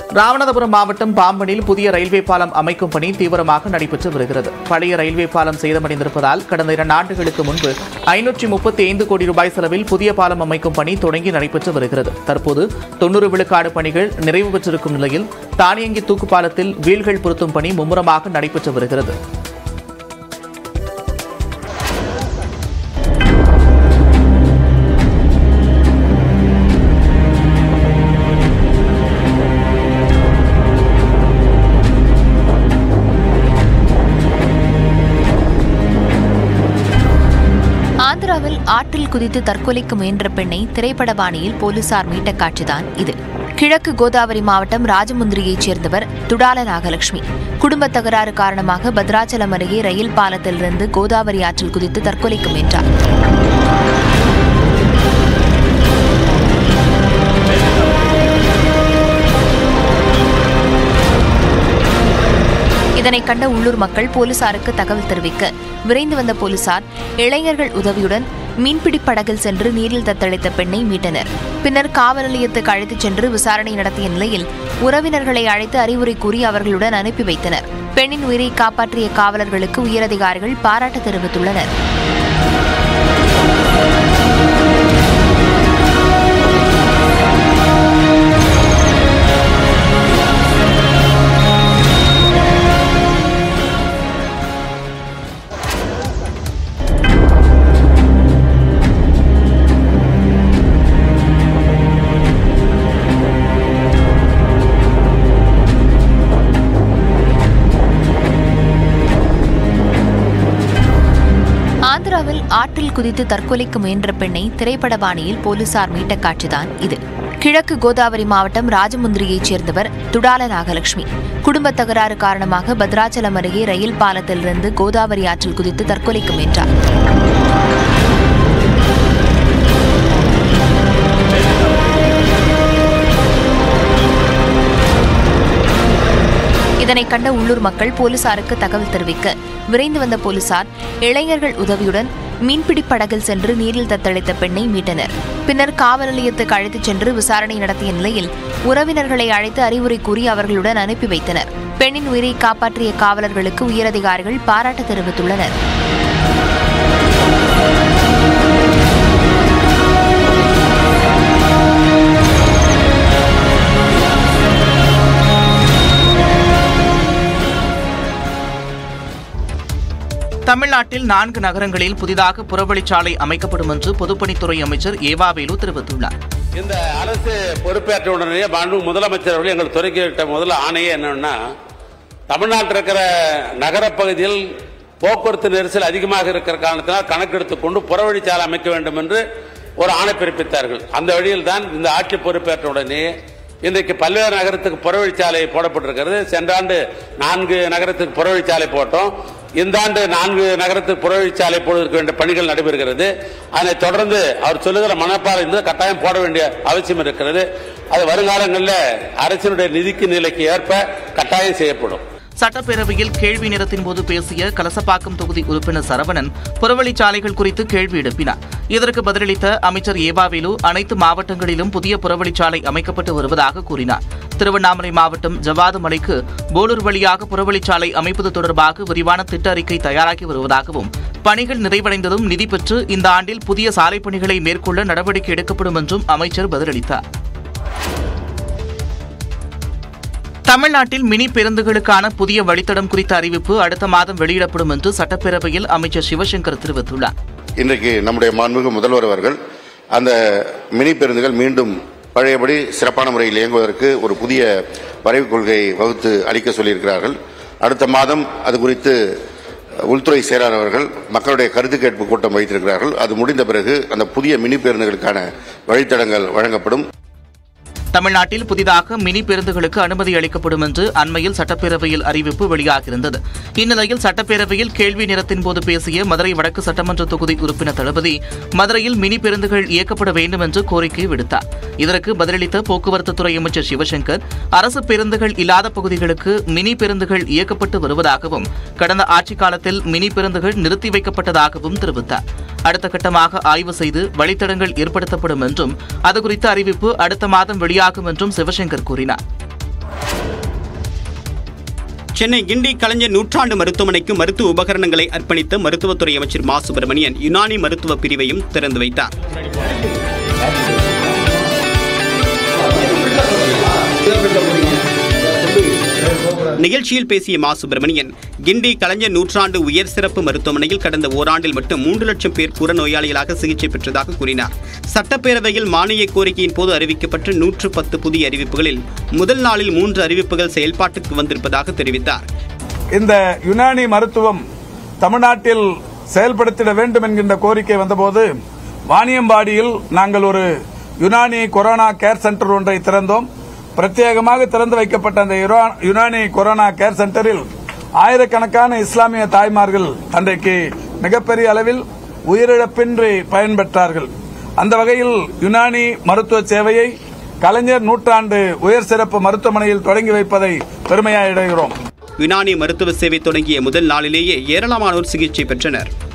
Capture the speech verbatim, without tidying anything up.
ராமநாதபுரம் மாவட்டம் பாம்பனில் புதிய ரயில்வே பாலம் அமைக்கும் பணி தீவிரமாக நடைபெற்று வருகிறது. பழைய ரயில்வே பாலம் சேதமடைந்திருப்பதால் கடந்த இரண்டு ஆண்டுகளுக்கு முன்பு ஐநூற்றி முப்பத்தி ஐந்து கோடி ரூபாய் செலவில் புதிய பாலம் அமைக்கும் பணி தொடங்கி நடைபெற்று வருகிறது. தற்போது தொன்னூறு விழுக்காடு பணிகள் நிறைவு பெற்றிருக்கும் நிலையில் தானியங்கி தூக்கு பாலத்தில் வீல்கள் பொருத்தும் பணி மும்முரமாக நடைபெற்று வருகிறது. ஆந்திராவில் ஆற்றில் குதித்து தற்கொலைக்கு முயன்ற பெண்ணை திரைப்பட பாணியில் போலீசார் மீட்ட காட்சிதான் இது. கிழக்கு கோதாவரி மாவட்டம் ராஜமுந்திரியைச் சேர்ந்தவர் துடால நாகலட்சுமி. குடும்ப தகராறு காரணமாக பத்ராச்சலம் அருகே ரயில் பாலத்திலிருந்து கோதாவரி ஆற்றில் குதித்து தற்கொலைக்கு முயன்றார். இதனை கண்ட உள்ளூர் மக்கள் போலீசாருக்கு தகவல் தெரிவிக்க விரைந்து வந்த போலீசார் இளைஞர்கள் உதவியுடன் மீன்பிடி படகில் சென்று நீரில் தத்தளித்த பெண்ணை மீட்டனர். பின்னர் காவல் நிலையத்துக்கு அழைத்துச் சென்று விசாரணை நடத்திய நிலையில் உறவினர்களை அழைத்து அறிவுரை கூறி அவர்களுடன் அனுப்பி வைத்தனர். பெண்ணின் உயிரை காப்பாற்றிய காவலர்களுக்கு உயரதிகாரிகள் பாராட்டு தெரிவித்துள்ளனர். ஆந்திராவில் ஆற்றில் குதித்து தற்கொலைக்கு முயன்ற பெண்ணை திரைப்பட பாணியில் போலீசார் மீட்ட காட்சிதான் இது. கிழக்கு கோதாவரி மாவட்டம் ராஜமுந்திரியைச் சேர்ந்தவர் துடால நாகலட்சுமி. குடும்ப தகராறு காரணமாக பத்ராச்சலம் அருகே ரயில் பாலத்திலிருந்து கோதாவரி ஆற்றில் குதித்து தற்கொலைக்கு முயன்றார். இதனை கண்ட உள்ளூர் மக்கள் போலீசாருக்கு தகவல் தெரிவிக்க விரைந்து வந்த போலீசார் இளைஞர்கள் உதவியுடன் மீன்பிடி படகில் சென்று நீரில் தத்தளித்த பெண்ணை மீட்டனர். பின்னர் காவல் நிலையத்துக்கு அழைத்துச் சென்று விசாரணை நடத்திய நிலையில் உறவினர்களை அழைத்து அறிவுரை கூறி அவர்களுடன் அனுப்பி வைத்தனர். பெண்ணின் உயிரை காப்பாற்றிய காவலர்களுக்கு உயரதிகாரிகள் பாராட்டு தெரிவித்துள்ளனர். தமிழ்நாட்டில் நான்கு நகரங்களில் புதிதாக புறவழிச்சாலை அமைக்கப்படும் என்று பொதுப்பணித்துறை அமைச்சர் ஏவாவேலு தெரிவித்துள்ளார். இந்த அரசு பொறுப்பேற்ற உடனே மாண்பு முதலமைச்சர் அவர்கள் எங்கள் துறைக்கிட்ட முதல் ஆணையே என்னன்னா, தமிழ்நாட்டில் இருக்கிற நகரப்பகுதியில் போக்குவரத்து நெரிசல் அதிகமாக இருக்கிற காரணத்தினால் கணக்கெடுத்துக் கொண்டு புறவழிச்சாலை அமைக்க வேண்டும் என்று ஒரு ஆணை பிறப்பித்தார்கள். அந்த வழியில் தான் இந்த ஆட்சி பொறுப்பேற்ற உடனே இன்றைக்கு பல்வேறு நகரத்துக்கு புறவழிச்சாலை போடப்பட்டிருக்கிறது. சென்ற ஆண்டு நான்கு நகரத்துக்கு புறவழிச்சாலை போட்டோம். இந்த ஆண்டு நான்கு நகரத்துக்கு புறவழிச்சாலை போடுவதற்கு வேண்டிய பணிகள் நடைபெறுகிறது. அதனை தொடர்ந்து அவர் சொல்லுகிற மனப்பாறை இருந்து கட்டாயம் போட வேண்டிய அவசியம் இருக்கிறது. அது வருங்காலங்களில் அரசினுடைய நிதிக்கு நிலைக்கு ஏற்ப கட்டாயம் செய்யப்படும். சட்டப்பேரவையில் கேள்வி நேரத்தின் போது பேசிய கலசப்பாக்கம் தொகுதி உறுப்பினர் சரவணன் புறவழிச்சாலைகள் குறித்து கேள்வி எழுப்பினார். இதற்கு பதிலளித்த அமைச்சர் ஏவாவேலு அனைத்து மாவட்டங்களிலும் புதிய புறவழிச்சாலை அமைக்கப்பட்டு வருவதாக கூறினார். திருவண்ணாமலை மாவட்டம் ஜவாது மலைக்கு போலூர் வழியாக புறவழிச்சாலை அமைப்பது தொடர்பாக விரிவான திட்ட அறிக்கை தயாராகி வருவதாகவும் பணிகள் நிறைவடைந்ததும் நிதி பெற்று இந்த ஆண்டில் புதிய சாலை பணிகளை மேற்கொள்ள நடவடிக்கை எடுக்கப்படும் என்றும் அமைச்சர் பதிலளித்தார். தமிழ்நாட்டில் மினி பேருந்துகளுக்கான புதிய வழித்தடம் குறித்த அறிவிப்பு அடுத்த மாதம் வெளியிடப்படும் என்று சட்டப்பேரவையில் அமைச்சர் சிவசங்கர் தெரிவித்துள்ளார். இன்றைக்கு நம்முடைய மாண்புமிகு முதல்வர் அவர்கள் அந்த மினி பேருந்துகள் மீண்டும் பழையபடி சிறப்பான முறையில் இயங்குவதற்கு ஒரு புதிய வரைவு கொள்கை வகுத்து அளிக்க சொல்லியிருக்கிறார்கள். அடுத்த மாதம் அது குறித்து உள்துறை செயலாளர் அவர்கள் மக்களுடைய கருத்து கேட்பு கூட்டம் வைத்திருக்கிறார்கள். அது முடிந்த பிறகு அந்த புதிய மினி பேருந்துகளுக்கான வழித்தடங்கள் வழங்கப்படும். தமிழ்நாட்டில் புதிதாக மினி பேருந்துகளுக்கு அனுமதி அளிக்கப்படும் என்று அண்மையில் சட்டப்பேரவையில் அறிவிப்பு வெளியாகியிருந்தது. இந்நிலையில் சட்டப்பேரவையில் கேள்வி நேரத்தின் போது பேசிய மதுரை வடக்கு சட்டமன்ற தொகுதி உறுப்பினர் தளபதி மதுரையில் மினி பேருந்துகள் இயக்கப்பட வேண்டும் என்று கோரிக்கை விடுத்தார். இதற்கு பதிலளித்த போக்குவரத்து துறை அமைச்சர் சிவசங்கர் அரசு பேருந்துகள் இல்லாத பகுதிகளுக்கு மினி பேருந்துகள் இயக்கப்பட்டு வருவதாகவும் கடந்த ஆட்சிக் காலத்தில் மினி பேருந்துகள் நிறுத்தி வைக்கப்பட்டதாகவும் தெரிவித்தார். அடுத்த கட்டமாக ஆய்வு செய்து வழித்தடங்கள் ஏற்படுத்தப்படும் என்றும் அதுகுறித்த அறிவிப்பு அடுத்த மாதம் வெளியாகும் என்றும் சிவசங்கர் கூறினார். சென்னை கிண்டி கலைஞர் நூற்றாண்டு மருத்துவமனைக்கு மருத்துவ உபகரணங்களை அர்ப்பணித்த மருத்துவத்துறை அமைச்சர் மா சுப்பிரமணியன் யுனானி மருத்துவ பிரிவையும் திறந்து வைத்தார். நிகழ்ச்சியில் பேசிய மா சுப்பிரமணியன், கிண்டி கலைஞர் நூற்றாண்டு உயர் சிறப்பு மருத்துவமனையில் கடந்த ஓராண்டில் மட்டும் மூன்று லட்சம் பேர் புற நோயாளிகளாக சிகிச்சை பெற்றதாக கூறினார். சட்டப்பேரவையில் மானிய கோரிக்கையின் போது அறிவிக்கப்பட்ட நூற்று பத்து புதிய அறிவிப்புகளில் முதல் நாளில் மூன்று அறிவிப்புகள் செயல்பாட்டுக்கு வந்திருப்பதாக தெரிவித்தார். இந்த யுனானி மருத்துவம் தமிழ்நாட்டில் செயல்படுத்திட வேண்டும் என்கின்ற கோரிக்கை வந்தபோது வாணியம்பாடியில் நாங்கள் ஒரு யுனானி கொரோனா கேர் சென்டர் ஒன்றை திறந்தோம். பிரத்யேகமாக திறந்து வைக்கப்பட்ட அந்த யுனானி கொரோனா கேர் சென்டரில் ஆயிரக்கணக்கான இஸ்லாமிய தாய்மார்கள் அன்றைக்கு மிகப்பெரிய அளவில் உயிரிழப்பின்றி பயன்பெற்றார்கள். அந்த வகையில் யுனானி மருத்துவ சேவையை கலைஞர் நூற்றாண்டு உயர் சிறப்பு மருத்துவமனையில் தொடங்கி வைப்பதை பெருமையாக இடுகிறோம். யுனானி மருத்துவ சேவை தொடங்கிய முதல் நாளிலேயே ஏராளமானோர் சிகிச்சை பெற்றனர்.